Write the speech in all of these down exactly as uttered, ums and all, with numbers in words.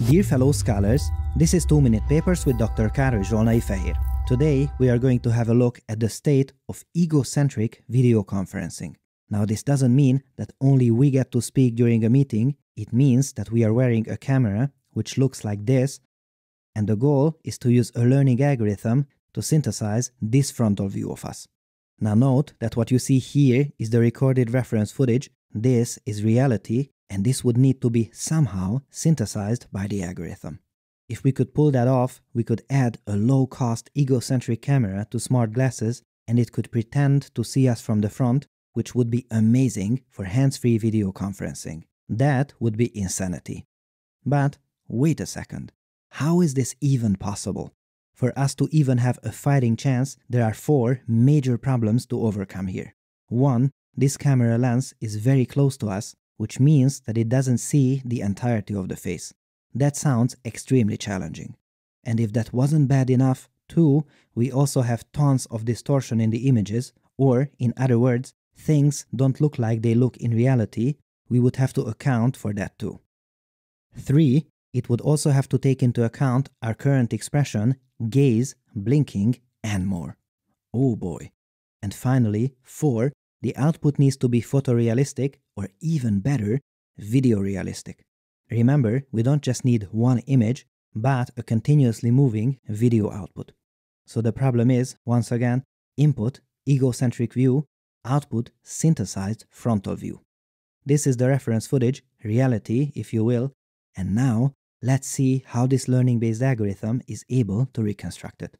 Dear fellow scholars, this is two minute Papers with Doctor Károly Zsolnai Fehér. Today we are going to have a look at the state of egocentric video conferencing. Now this doesn't mean that only we get to speak during a meeting, it means that we are wearing a camera which looks like this, and the goal is to use a learning algorithm to synthesize this frontal view of us. Now note that what you see here is the recorded reference footage, this is reality, and this would need to be somehow synthesized by the algorithm. If we could pull that off, we could add a low-cost egocentric camera to smart glasses and it could pretend to see us from the front, which would be amazing for hands-free video conferencing. That would be insanity. But wait a second, how is this even possible? For us to even have a fighting chance, there are four major problems to overcome here. One, this camera lens is very close to us, which means that it doesn't see the entirety of the face. That sounds extremely challenging. And if that wasn't bad enough, two, we also have tons of distortion in the images, or, in other words, things don't look like they look in reality, we would have to account for that too. Three, it would also have to take into account our current expression, gaze, blinking, and more. Oh boy. And finally, four, the output needs to be photorealistic, or even better, video realistic. Remember, we don't just need one image, but a continuously moving video output. So the problem is, once again, input, egocentric view, output, synthesized frontal view. This is the reference footage, reality, if you will, and now let's see how this learning-based algorithm is able to reconstruct it.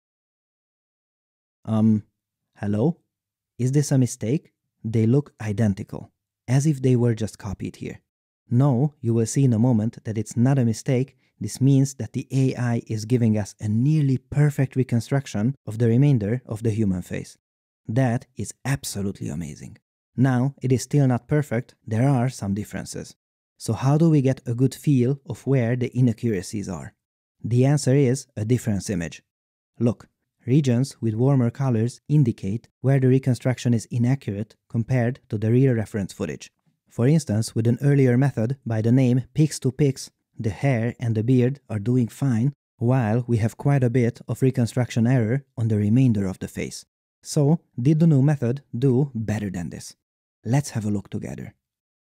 Um, hello? Is this a mistake? They look identical, as if they were just copied here. No, you will see in a moment that it's not a mistake. This means that the A I is giving us a nearly perfect reconstruction of the remainder of the human face. That is absolutely amazing. Now, it is still not perfect, there are some differences. So how do we get a good feel of where the inaccuracies are? The answer is a difference image. Look. Regions with warmer colors indicate where the reconstruction is inaccurate compared to the real reference footage. For instance, with an earlier method by the name Pix to Pix, the hair and the beard are doing fine, while we have quite a bit of reconstruction error on the remainder of the face. So, did the new method do better than this? Let's have a look together.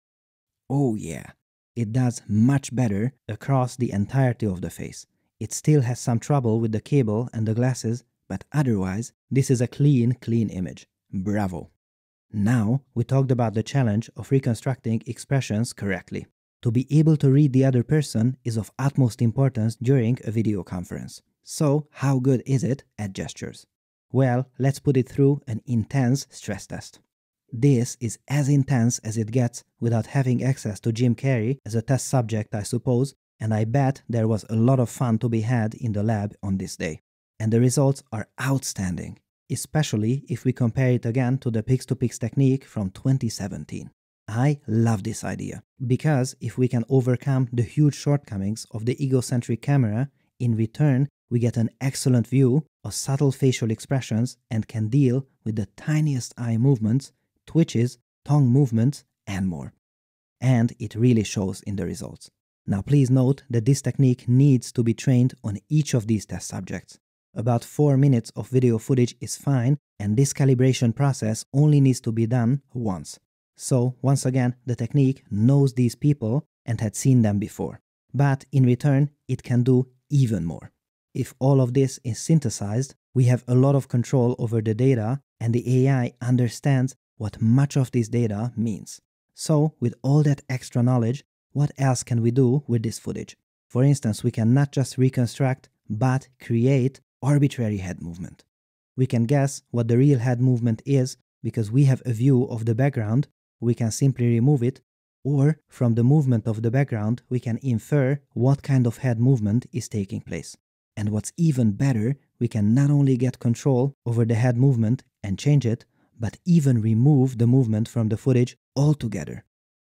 Oh yeah, it does much better across the entirety of the face. It still has some trouble with the cable and the glasses, but otherwise, this is a clean, clean image. Bravo! Now, we talked about the challenge of reconstructing expressions correctly. To be able to read the other person is of utmost importance during a video conference. So, how good is it at gestures? Well, let's put it through an intense stress test. This is as intense as it gets without having access to Jim Carrey as a test subject, I suppose, and I bet there was a lot of fun to be had in the lab on this day. And the results are outstanding, especially if we compare it again to the Pix to Pix technique from twenty seventeen. I love this idea, because if we can overcome the huge shortcomings of the egocentric camera, in return we get an excellent view of subtle facial expressions and can deal with the tiniest eye movements, twitches, tongue movements, and more. And it really shows in the results. Now please note that this technique needs to be trained on each of these test subjects. About four minutes of video footage is fine, and this calibration process only needs to be done once. So, once again, the technique knows these people and had seen them before. But in return, it can do even more. If all of this is synthesized, we have a lot of control over the data, and the A I understands what much of this data means. So, with all that extra knowledge, what else can we do with this footage? For instance, we can not just reconstruct, but create arbitrary head movement. We can guess what the real head movement is because we have a view of the background, we can simply remove it, or from the movement of the background we can infer what kind of head movement is taking place. And what's even better, we can not only get control over the head movement and change it, but even remove the movement from the footage altogether.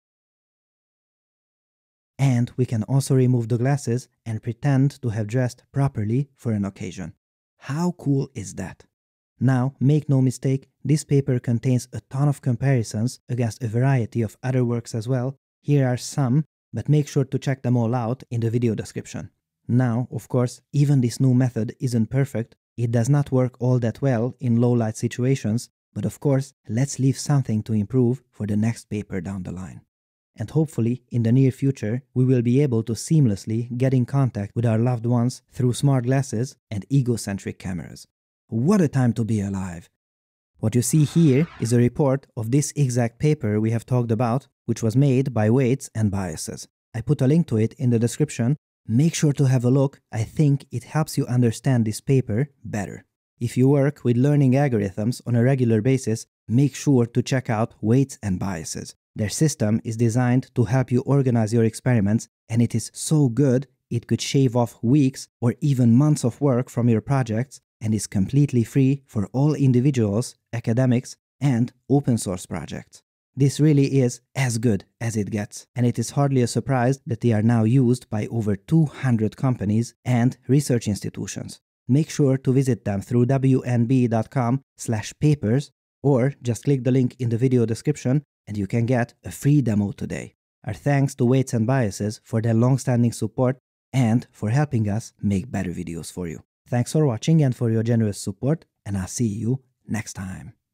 And we can also remove the glasses and pretend to have dressed properly for an occasion. How cool is that? Now, make no mistake, this paper contains a ton of comparisons against a variety of other works as well. Here are some, but make sure to check them all out in the video description. Now, of course, even this new method isn't perfect, it does not work all that well in low-light situations, but of course, let's leave something to improve for the next paper down the line. And hopefully, in the near future, we will be able to seamlessly get in contact with our loved ones through smart glasses and egocentric cameras. What a time to be alive! What you see here is a report of this exact paper we have talked about, which was made by Weights and Biases. I put a link to it in the description. Make sure to have a look. I think it helps you understand this paper better. If you work with learning algorithms on a regular basis, make sure to check out Weights and Biases. Their system is designed to help you organize your experiments, and it is so good it could shave off weeks or even months of work from your projects, and is completely free for all individuals, academics, and open source projects. This really is as good as it gets, and it is hardly a surprise that they are now used by over two hundred companies and research institutions. Make sure to visit them through w n b dot com slash papers, or just click the link in the video description and you can get a free demo today. Our thanks to Weights and Biases for their long-standing support and for helping us make better videos for you. Thanks for watching and for your generous support, and I'll see you next time.